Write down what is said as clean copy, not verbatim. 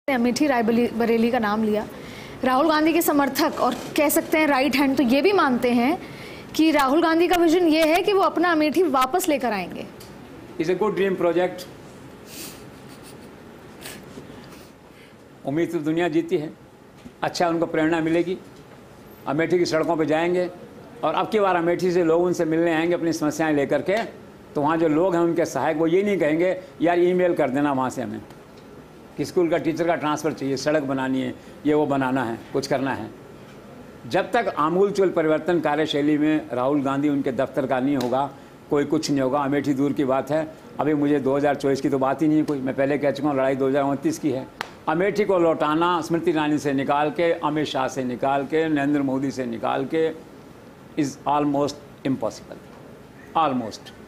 अमेठी रायबरेली का नाम लिया। राहुल गांधी के समर्थक और कह सकते हैं राइट हैंड तो ये भी मानते हैं कि राहुल गांधी का विजन ये है कि वो अपना अमेठी वापस लेकर आएंगे। It's a good dream project. उम्मीद तो दुनिया जीती है, अच्छा उनको प्रेरणा मिलेगी, अमेठी की सड़कों पे जाएंगे और अब की बार अमेठी से लोग उनसे मिलने आएंगे अपनी समस्याएं लेकर के। तो वहाँ जो लोग हैं उनके सहायक वो ये नहीं कहेंगे यार ईमेल कर देना वहाँ से हमें कि स्कूल का टीचर का ट्रांसफ़र चाहिए, सड़क बनानी है, ये वो बनाना है, कुछ करना है। जब तक आमूलचूल परिवर्तन कार्यशैली में राहुल गांधी उनके दफ्तर का नहीं होगा, कोई कुछ नहीं होगा। अमेठी दूर की बात है, अभी मुझे 2024 की तो बात ही नहीं है कोई। मैं पहले कह चुका हूँ लड़ाई 2029 की है। अमेठी को लौटाना स्मृति ईरानी से निकाल के, अमित शाह से निकाल के, नरेंद्र मोदी से निकाल के इज़ ऑलमोस्ट इम्पॉसिबल, ऑलमोस्ट।